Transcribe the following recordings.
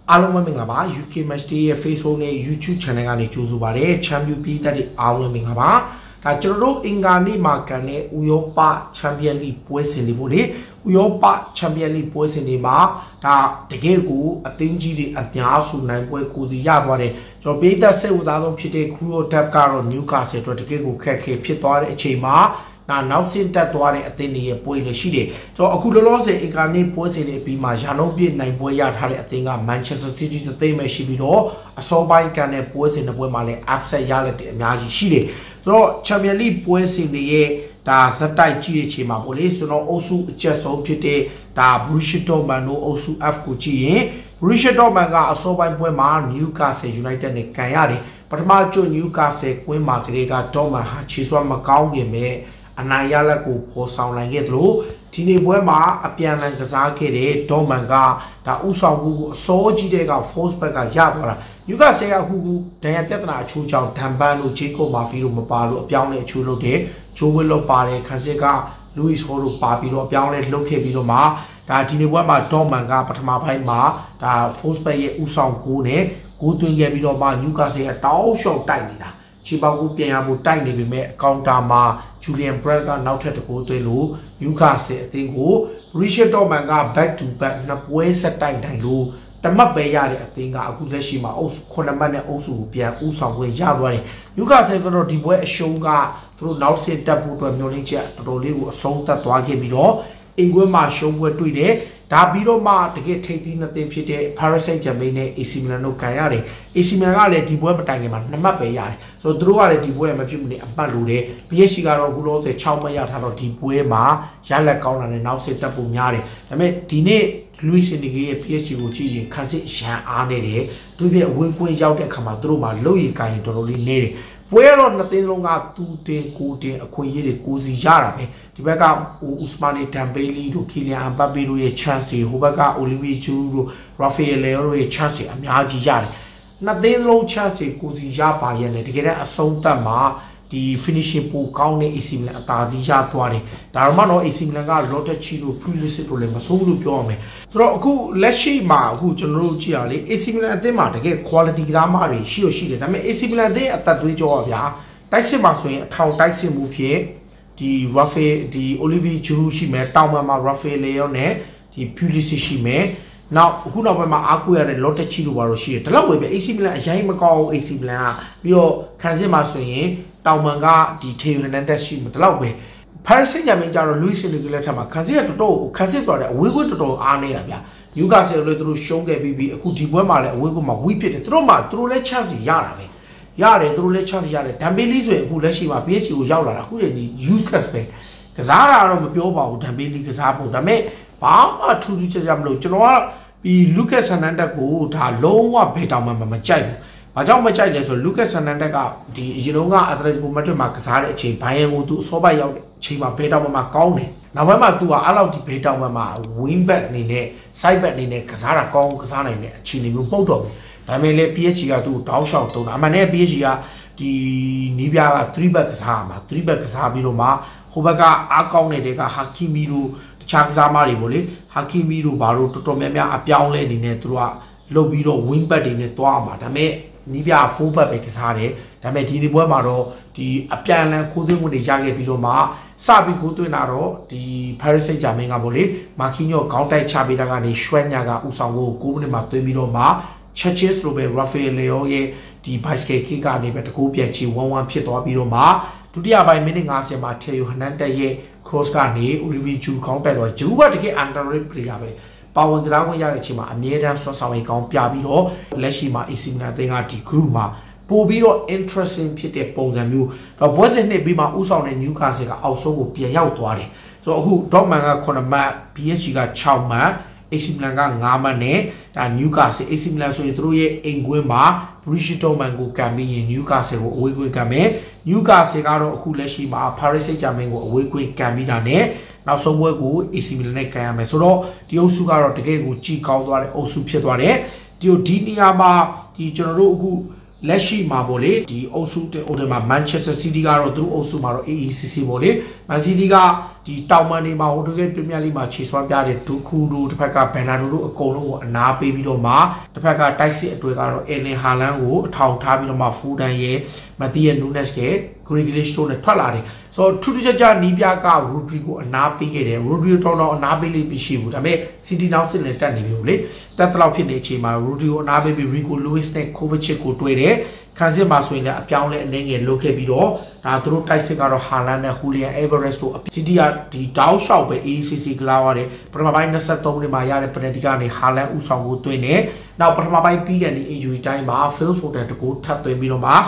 အားလုံးပဲမင်္ဂလာပါ UK Match Day ရဲ့ Facebook နဲ့ YouTube Channel ကနေကြိုဆိုပါရစေ Champion ပြည်သက်တွေအားလုံးမင်္ဂလာပါဒါကျွန်တော်တို့အင်္ဂါနေ့မှာကန်တဲ့ဥရောပ Champion League ပွဲစဉ်တွေပေါ့လေဥရောပ Champion League ပွဲစဉ်တွေမှာဒါတကယ်ကိုအသင်းကြီးတွေအများစုနိုင်ပွဲကိုစီရသွားတယ်ကျွန်တော်ပြည်သက်စိတ်ဝင်စားဆုံးဖြစ်တဲ့ Crew Tab ကတော့ Newcastle အတွက်တကယ်ကိုခက်ခဲဖြစ်သွားတဲ့အချိန်မှာနောက်ဆင့်တက်သွားတဲ့အသင်းတွေရဲ့ပွဲတွေရှိတယ်ကျွန်တော်အခုလောလောဆယ်အင်္ဂါနေ့ပွဲစဉ်တွေအပြီးမှာရာနှုန်းပြည့်နိုင်ပွဲရထားတဲ့အသင်းက Manchester City အသင်းပဲရှိပြီးတော့အစောပိုင်းကန်တဲ့ပွဲစဉ်တွေပွဲမှာလည်း upset ရလက်တဲ့အများကြီးရှိတယ်ဆိုတော့ Champion League ပွဲစဉ်တွေရဲ့ဒါဇက်တိုက်ကြည့်တဲ့အချိန်မှာပေါ့လေကျွန်တော်အုပ်စုအကျက်ဆုံးဖြစ်တဲ့ဒါ Borussia Dortmund တို့အုပ်စု F ကိုကြည့်ရင် Borussia Dortmund ကအစောပိုင်းပွဲမှာ Newcastle United နဲ့ကန်ရတယ်ပထမကျ Newcastle ကွင်းမှာကလေးက Dortmund ဟာခြေစွမ်းမကောင်းခင်ပဲအနိုင်ရလက်ကိုပေါ်ဆောင်နိုင်ခဲ့သလိုဒီနေ့ပွဲမှာအပြန်အလှန်ကစားခဲ့တဲ့ဒေါမန်ကဒါဥဆောင်မှုကိုအစောကြီးတဲ့က force back ကရသွားတာယူကဆဲကအခုဒဏ်ရာပြဿနာအချိုးကြောင့်ဒန်ဘန်တို့ဂျေကိုမာဖီတို့မပါလို့အပြောင်းလဲအချိုးလုပ်တယ်ဂျိုးဝစ်လို့ပါတယ်ခန်းစစ်ကလူးစ်ဟိုတို့ပါပြီးတော့အပြောင်းလဲလုပ်ခဲ့ပြီးတော့မှဒါဒီနေ့ပွဲမှာဒေါမန်ကပထမပိုင်းမှာဒါ force back ရဲ့ဥဆောင်ကိုနဲ့ကိုသွင်းခဲ့ပြီးတော့မှယူကဆဲကတောင်းလျှောက်တိုက်နေတာချီပေါကူပြန်ရဖို့တိုက်နေပေမဲ့အကောင့်တာမှာဂျူလီယန်ဘရက်ကနောက်ထပ်တကူသွင်းလို့ယူကာဆယ်အသင်းကိုရီရှက်တော်မန်က back to back နှစ်ပွဲဆက်တိုက်နိုင်လို့တမတ်ပဲရတဲ့အသင်းကအခုလက်ရှိမှာအုပ်စု9မှတ်နဲ့အုပ်စုကိုပြန်ဥဆောင်ခွင့်ရသွားတယ်ယူကာဆယ်ကတော့ဒီပွဲအရှုံးကသူတို့နောက်ဆက်တက်ဖို့အတွက်မျှော်လင့်ချက်တော်တော်လေးကိုအဆုံးသတ်သွားခဲ့ပြီးတော့အင်ကွဲမှာရှုံးပွဲတွေ့တယ်ဒါပြီးတော့မှတကယ်ထိပ်သီးနှစ်သင်းဖြစ်တဲ့ Paris Saint-Germain နဲ့ AC Milan တို့ကန်ရတယ် AC Milan ကလည်းဒီပွဲမတိုင်ခင်မှာ2မှတ်ပဲရတယ်ဆိုတော့သူတို့ကလည်းဒီပွဲမဖြစ်မနေအမှတ်လို့တယ် PSG ကတော့အခုလောဆယ်6မှတ်ရထားတော့ဒီပွဲမှာရလက်ကောင်းတာနဲ့နောက်ဆက်တက်ဖို့များတယ်ဒါပေမဲ့ဒီနေ့ Luis Enrique ရဲ့ PSG ကိုကြည့်ရင်ခန်းစစ်ရန်အားနေတယ်သူပြအဝင်ကွင်းရောက်တဲ့အခါမှာသူတို့မှာလုံရီကိုင်းတော်တော်လေးနေတယ်ပွဲတော့နှစ်သင်းလုံးကသူတင်ကိုတင်အခွင့်အရေးတွေကိုစီရတာပဲဒီဘက်ကဥစမာနီဒမ်ဘေလီတို့ကီလီယန်အမ်ဘပ်ပေတို့ရဲ့ chance တွေဟိုဘက်ကအိုလီဗီဂျူတို့ရာဖီယယ်လေယိုတို့ရဲ့ chance တွေအများကြီးရတယ်နှစ်သင်းလုံး chance တွေကိုစီရပါရဲ့လေတကယ်တမ်းအဆုံးသတ်မှာဒီ finishing ပိုကောင်းတဲ့ AC Milan အသာစီးရသွားတယ်ဒါတော့မှတော့ AC Milan က Lottechi တို့ Pulisic တို့လည်းမဆိုးဘူးလို့ပြောရမယ်ဆိုတော့အခုလက်ရှိမှာအခုကျွန်တော်တို့ကြည့်ရလေ AC Milan အသင်းမှာတကယ် quality ကစားမတွေရှိတယ်ဒါပေမဲ့ AC Milan အသင်းအသက်သွေးကြောပါဗျာတိုက်စစ်မှာဆိုရင်အထောင်တိုက်စစ်မှုဖြစ်ဒီ Rafael ဒီ Olivier Giroud ရှိမယ်တောင်မှာ Rafael Leao နဲ့ဒီ Pulisic ရှိမယ်နောက်အခုနောက်ပိုင်းမှာအားကိုးရတဲ့ Lottechi တို့ပါတော့ရှိတယ်ဒါတော့ပဲ AC Milan အရင်မကောင်း AC Milan ကပြီးတော့ခံစစ်မှာဆိုရင်တောင်မန်ကဒီထေဟန်နန်တက်ရှိမှာဒါတော့ပဲ Paris Saint-Germain ကျတော့ Luis Enrique လက်ထက်မှာခံစစ်ကတော်တော်ခံစစ်ဆိုတဲ့အဝေးကွင်းတော်တော်အားနေတာဗျာ Newcastle လည်းသူတို့ရှုံးခဲ့ပြီးအခုဒီပွဲမှာလည်းအဝေးကွင်းမှာဝိဖြစ်တယ်သူတို့လည်း chance ရတာပဲရတယ်သူတို့လည်း chance ရတယ်ဒမ်ဘေလီဆိုရင်အခုလက်ရှိမှာ PSG ကိုရောက်လာတာအခုတည်းဒီ useless ပဲကစားတာတော့မပြောပါဘူးဒမ်ဘေလီကစားဖို့ဒါပေမဲ့ဘာမှထူးထူးခြားခြားမလို့ကျွန်တော်ကဒီ Lucas Hernandez ကိုဒါလုံးဝဘယ်တောင်မှမကြိုက်ဘူးဘာကြောင့်မကြိုက်လဲဆိုတော့ Lucas Hernandez ကဒီအရင်က Atletico Madrid မှာကစားတဲ့အချိန်ဘိုင်ယန်ကိုသူအစောပိုင်းရောက်တဲ့အချိန်မှာဘယ်တောင်မှကောင်းတယ်နောက်ပိုင်းမှာသူကအဲ့လောက်ဒီဘယ်တောင်မှ wing back အနေနဲ့ side back အနေနဲ့ကစားတာကောင်းကစားနိုင်တဲ့အခြေအနေမျိုးမဟုတ်တော့ဘူးဒါပေမဲ့လည်း PSG ကသူ့ကိုတောင်းလျှောက်တုံးတာအမှန်နဲ့ PSG ကဒီနီးပြားက3 back ကစားမှာ3 back ကစားပြီးတော့မှဟိုဘက်ကအားကောင်းနေတဲ့က Hakimi တို့တခြားကစားမတွေပေါ့လေ Hakimi တို့ဘာလို့တော်တော်များများအပြောင်းလဲအနေနဲ့သူတို့ကလုတ်ပြီးတော့ wing back တွေနဲ့တွားမှာဒါပေမဲ့နီးပြ4ဘတ်ပဲကစားတယ်ဒါပေမဲ့ဒီနေ့ပွဲမှာတော့ဒီအပြန်အလှန်ခိုးသွင်းမှုတွေရခဲ့ပြီးတော့မှစပြီးခိုးသွင်းတာတော့ဒီ Paris Saint-Germain ကပေါ့လေမာကီညိုခေါင်းတိုက်ချပေးတာကနေရွှဲညာကဥဆောင်ကို9မိနစ်မှာသွင်းပြီးတော့မှချက်ချင်းဆိုပဲ Rafael Leao ရဲ့ဒီ bicycle kick ကနေပဲတကူပြန်ချီ1-1ဖြစ်သွားပြီးတော့မှဒုတိယပိုင်းမိနစ်50မှာ Theo Hernandez ရဲ့ cross ကနေ Olivier Giroud ခေါင်းတိုက်တော့ Giroud ကတကယ် underrated player ပဲပါဝင်ကစားခွင့်ရတဲ့အချိန်မှာအမြဲတမ်းဆွတ်ဆောင်ရေးကောင်းပြပြီးတော့လက်ရှိမှာ AC Milan အသင်းကဒီ group မှာပို့ပြီးတော့ interesting ဖြစ်တဲ့ပုံစံမျိုးတော့ဘွဲစစ်နှစ်ပြီးမှဥဆောင်တဲ့ Newcastle ကအောက်ဆုံးကိုပြန်ရောက်သွားတယ်ဆိုတော့အခု Dortmund က9မှတ် PSG က6မှတ် AC Milan က9မှတ်နဲ့ဒါ Newcastle AC Milan ဆိုရင်သူတို့ရဲ့အိမ်ကွင်းမှာ Borussia Dortmund ကိုကန်ပြီးရင် Newcastle ကိုအဝေးကွင်းကန်မယ် Newcastle ကတော့အခုလက်ရှိမှာ Paris Saint-Germain ကိုအဝေးကွင်းကန်ပြီးတာနဲ့နောက်ဆုံးပွဲကို AC Milan နဲ့ကန်ရမယ်ဆိုတော့ဒီအုပ်စုကတော့တကယ်ကိုကြီးကောင်းသွားတဲ့အုပ်စုဖြစ်သွားတယ်ဒီနေရာမှာဒီကျွန်တော်တို့အခုလက်ရှိမှာပေါ့လေဒီအုပ်စုတဲ့ဟိုထဲမှာ Manchester City ကတော့သူတို့အုပ်စုမှာတော့ AACC ပေါ့လေ Man City ကဒီတောင်မန်နေမှာဟိုတကယ်ပြပြလေးမှာခြေစွမ်းပြတဲ့ဒူခူဒူတစ်ဖက်ကဘန်နာဒူတို့အကုန်လုံးကိုအနာပေးပြီးတော့မှတစ်ဖက်ကတိုက်စစ်အတွေ့ကတော့အယ်လင်ဟာလန်ကိုအထောင်ထားပြီးတော့မှဖူဒန်ရဲ့မတီယနူနက်စ်ရဲ့ဂရီဂလစ်တို့နဲ့ထွက်လာတယ်ဆိုတော့ထူးထူးခြားခြားနီးပြကရူဒရီကိုအနာပေးခဲ့တယ်ရူဒရီတော့အနာပေးလေးမရှိဘူးဒါပေမဲ့စီတီနောက်စစ်လည်းတက်နေပြီလေတက်တော့ဖြစ်နေအချိန်မှာရူဒရီကိုအနာပေးပြီးရီကိုလူးစ်နဲ့ကိုဗစ်ချစ်ကိုတွေ့တယ်ခန်းစစ်မှာဆိုရင်လည်းအပြောင်းလဲအနေငယ်လုပ်ခဲ့ပြီးတော့ဒါသူတို့တိုက်စစ်ကတော့ဟာလန်နဲ့ဟူလီယန်အေဗာရက်စ်တို့စီတီကဒီတောက်လျှောက်ပဲ ACC ကလာရတယ်ပထမပိုင်း23မိနစ်မှာရတဲ့ပနယ်တီကနေဟာလန်ဥဆောင်ကိုသွင်းတယ်နောက်ပထမပိုင်းပြီးကန်ဒီ injury time မှာ Phil Foden တကူထပ်သွင်းပြီးတော့မှ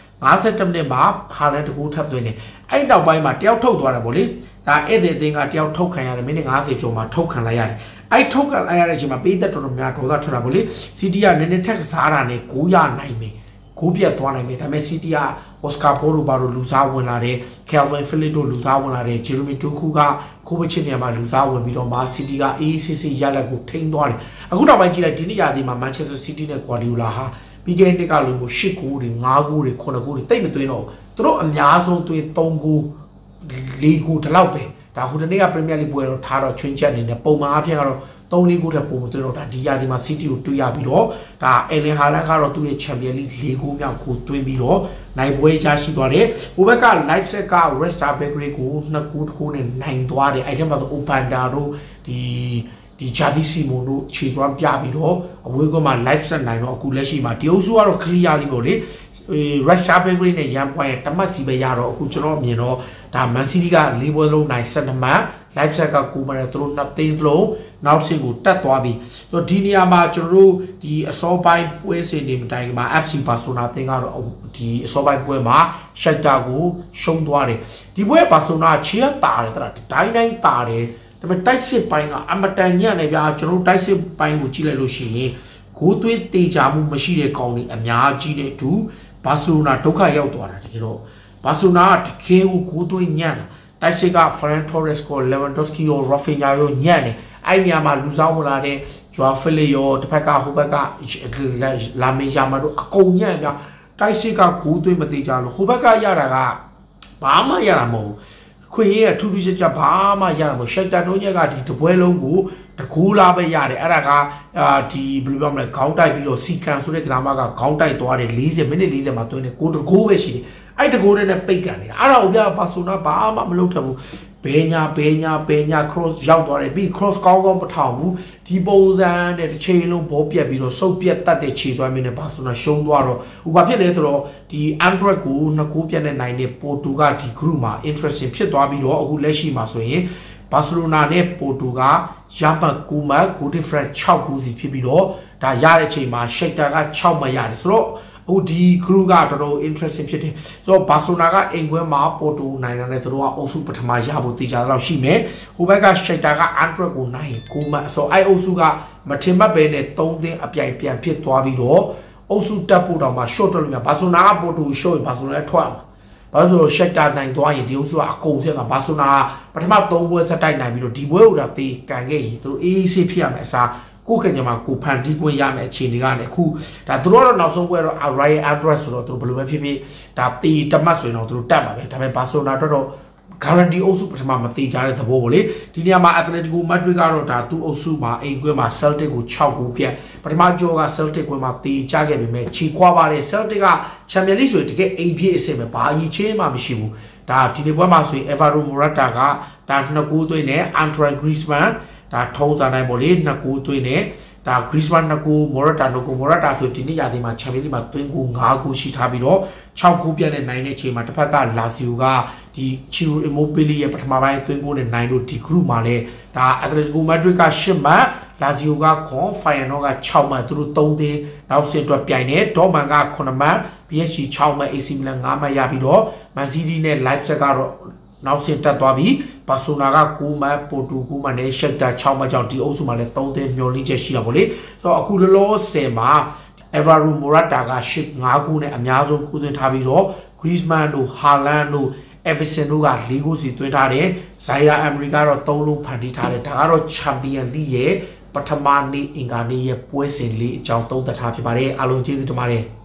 50မိနစ်မှာဟာလန်တကူထပ်သွင်းတယ်အဲ့နောက်ပိုင်းမှာတယောက်ထုတ်သွားတာပေါ့လေဒါဧည့်သည်အသင်းကတယောက်ထုတ်ခံရတယ်မိနစ်50ကျော်မှာထုတ်ခံလိုက်ရတယ်အဲ့ထုတ်ခံလိုက်ရတဲ့အချိန်မှာပေးသက်တော်တော်များဒေါသထွက်တာပေါ့လေစီတီကနည်းနည်းထက်စားတာနဲ့9ရနိုင်မယ်ကိုပြတ်သွားနိုင်တယ်ဒါပေမဲ့စီတီကအော်စကာပိုလိုဘာတို့လူစားဝင်လာတယ်ကယ်ဗင်ဖိလစ်တို့လူစားဝင်လာတယ်ဂျေရမီဒူခူကကိုဗစ်ချစ်နေမှာလူစားဝင်ပြီးတော့မှစီတီက ACC ရလက်ကိုထိန်းသွားတယ်အခုနောက်ပိုင်းကြည့်လိုက်ဒီနေ့ရာသီမှာမန်ချက်စတာစီးတီးနဲ့ဂွာဒီယိုလာဟာပြီးခဲ့တဲ့နှစ်ကလိုမျိုး8ဂိုးတွေ9ဂိုးတွေ9ဂိုးတွေတိတ်မသွင်းတော့သူတို့အများဆုံးသွင်း3ဂိုး4ဂိုးဒီလောက်ပဲဒါဟိုတနေ့ကပရီးမီယာလိပွဲတော့ထားတော့ချွင်းချက်အနေနဲ့ပုံမှန်အဖြစ်ကတော့3-4ဂိုးထက်ပိုမသွင်းတော့ဒါဒီရာသီမှာစီးတီးကိုတွေ့ရပြီးတော့ဒါအယ်လင်ဟာလန်ကတော့သူ့ရဲ့ချန်ပီယံလိ4ဂိုးမြောက်ကိုသွင်းပြီးတော့နိုင်ပွဲရရှိသွားတယ်ဟိုဘက်က live set က Resta Bakery ကို2ဂိုးတစ်ဂိုးနဲ့နိုင်သွားတယ်အဲ့ထက်မှာဆို Opanda တို့ဒီဂျာဗီစီမိုတို့ခြေစွမ်းပြပြီးတော့အဝေးကမှ live set နိုင်တော့အခုလက်ရှိမှာဒီအုပ်စုကတော့ clear လေးပေါ့လေRussia Bakery နဲ့ရန်ပွိုင်းတမတ်စီပဲရတော့အခုကျွန်တော်မြင်တော့ဒါ Man City က4ပွဲလုံးနိုင်12မှတ် live set က9မှတ်သူတို့2သိန်းလုံးနောက်စစ်ကိုတက်သွားပြီဆိုတော့ဒီနေရာမှာကျွန်တော်တို့ဒီအစောပိုင်းပွဲစဉ်တွေမတိုင်ခင်မှာ FC Barcelona အသင်းကတော့ဒီအစောပိုင်းပွဲမှာ Shakhtar ကိုရှုံးသွားတယ်ဒီပွဲ Barcelona ချေရတာတယ်တတိုင်းတာတယ်ဒါပေမဲ့တိုက်စစ်ပိုင်းကအမတန်ညံ့နေဗျာကျွန်တော်တိုက်စစ်ပိုင်းကိုကြည့်လိုက်လို့ရှိရင်ဂိုးသွင်းတေချာမှုမရှိတဲ့ကောင်တွေအများကြီးတဲ့အတူဘာစီလိုနာဒုက္ခရောက်သွားတာတကယ်တော့ဘာစီလိုနာကတကယ်ကိုဂိုးသွင်းညံ့တာတိုက်စစ်က Ferran Torres ကို Lewandowski ရော Rafinha ရောညံ့တယ်အဲ့နေရာမှာလူစားဝင်လာတဲ့ Joao Felix ရောတစ်ဖက်ကဟိုဘက်ကလာမေယာမာတို့အကုန်ညံ့ဗျာတိုက်စစ်ကဂိုးသွင်းမတေချာလို့ဟိုဘက်ကရတာကဘာမှရတာမဟုတ်ခွေရဲထူးထူးခြားခြားဘာမှရတာမဟုတ်ရှက်တာတို့ညက်ကဒီတပွဲလုံးကိုတကူလာပဲရတယ်အဲ့ဒါကဒီဘယ်လိုပြောမလဲခေါင်းတိုက်ပြီးတော့စီကန်ဆိုတဲ့ကစားမကခေါင်းတိုက်သွားတယ်40မိနစ်40မှာတွင်းတယ်ကိုတကူပဲရှိတယ်အဲ့တကူနဲ့ပိတ်ကန်နေတာအဲ့ဒါကိုပြပါဆိုနာဘာမှမလုပ်ထဘူးဘေညာ cross ရောက်သွားတယ်ပြီး cross ကောင်းမထောင်ဘူးဒီပုံစံနဲ့တစ်ချိန်လုံးဘောပြက်ပြီးတော့စုပ်ပြက်တတ်တဲ့ခြေစွမ်းမင်းနဲ့ဘာဆိုနာရှုံးသွားတော့ဟိုဘာဖြစ်လဲဆိုတော့ဒီ Android ကို2ဂိုးပြတ်နဲ့နိုင်တဲ့ပိုတူကဒီ group မှာ interesting ဖြစ်သွားပြီးတော့အခုလက်ရှိမှာဆိုရင်ဘာစီလိုနာနဲ့ပိုတူကရမှတ်9မှတ် goal difference 6ဂိုးစီဖြစ်ပြီးတော့ဒါရတဲ့အချိန်မှာ Shakhtar က6မှတ်ရတယ်ဆိုတော့အခုဒီ group ကတော်တော် interesting ဖြစ်တယ်ဆိုတော့ဘာစီလိုနာကအိမ်ခွဲမှာပိုတူနိုင်တာနဲ့သူတို့ကအုပ်စုပထမရဖို့တေချာတော့ရှိမယ်ဟိုဘက်က Shakhtar က Android ကိုနိုင်9မှတ်ဆိုတော့အဲ့အုပ်စုကမထင်မှတ်ပဲနဲ့3သင်းအပြိုင်ပြန်ဖြစ်သွားပြီးတော့အုပ်စုတက်ဖို့တော့မှ short တက်လို့များဘာစီလိုနာကပိုတူ short ဘာစီလိုနာထွက်မှာဘာလို့ရှက်တာနိုင်သွားရင်ဒီအုပ်စုကအကုန်ဖြစ်တာဘာဆိုနာပထမ3ပွဲဆက်တိုက်နိုင်ပြီးတော့ဒီပွဲကိုတော့တေးကန်ခဲ့ရင်သူတို့အေးအေးဆေးဖြစ်ရမယ်အစားကိုခင်ကြမှာကိုဖန်တီးခွင့်ရမယ်အခြေအနေကနေအခုဒါသူတို့ကတော့နောက်ဆုံးပွဲတော့ Riot Address ဆိုတော့သူတို့ဘယ်လိုပဲဖြစ်ဖြစ်ဒါတေးတမတ်ဆိုရင်တော့သူတို့တက်မှာပဲဒါပေမဲ့ဘာဆိုနာတော့ guarantee အုပ်စုပထမမသေးကြတဲ့သဘောပေါ့လေဒီနေရာမှာ Atletico Madrid ကတော့ဒါသူ့အုပ်စုမှာအိမ်ကွင်းမှာ Celtic ကို6ဂိုးပြတ်ပထမကြောက Celtic ကွင်းမှာတေးကြခဲ့ပေမဲ့ခြေခွာပါတယ် Celtic က Champions League ဆိုရင်တကယ်အိမ်ပြည့်အဆင်ပဲဘာအကြီးချင်းမှမရှိဘူးဒါဒီနေ့ပွဲမှာဆိုရင် Alvaro Morata ကဒါ2ဂိုးသွင်းတယ် Antoine Griezmann ဒါထုံးစားနိုင်ပေါ့လေ2ဂိုးသွင်းတယ်ဒါ Griezmann 2ဂိုး Morata 2ဂိုး Morata ဆိုဒီနေ့ရာသီမှာ Champions League မှာသွင်းဂိုး5ဂိုးရှိထားပြီးတော့6ဂိုးပြတ်နဲ့နိုင်တဲ့အချိန်မှာတစ်ဖက်က Lazio ကဒီ Ciro Immobile ရဲ့ပထမပိုင်းသွင်းဂိုးနဲ့နိုင်လို့ဒီ group မှာလဲဒါ Atletico Madrid က10မှတ် Lazio ကFeyenoord က6မှတ်သူတို့3သင်းနောက်ဆင့်အတွက်ပြိုင်နေ Dortmund က9မှတ် PSG 6မှတ် AC Milan 5မှတ်ရပြီးတော့ Man City နဲ့ Leipzig ကတော့နောက်ဆင့်တက်သွားပြီးဘာဆိုနာက9မှတ်ပိုတူ9မှတ်နဲ့ရှက်တာ6မှတ်ကြောင့်ဒီအုပ်စုမှာလည်း3သင်းမျောလင့်ချက်ရှိတာပေါ့လေဆိုတော့အခုလောလောဆယ်မှာ Alvaro Morata က5ဂိုးနဲ့အများဆုံးကူးသွင်းထားပြီးတော့ Griezmann တို့ Haaland တို့ Everton တို့က4ဂိုးစီသွင်းထားတယ် Zaire Emery ကတော့3လုံးဖန်တီးထားတယ်ဒါကတော့ Champions League ရဲ့ပထမနေ့အင်္ဂါနေ့ရဲ့ပွဲစဉ်လေးအကြောင်းသုံးသပ်ထားဖြစ်ပါတယ်အားလုံးကျေးဇူးတင်ပါတယ်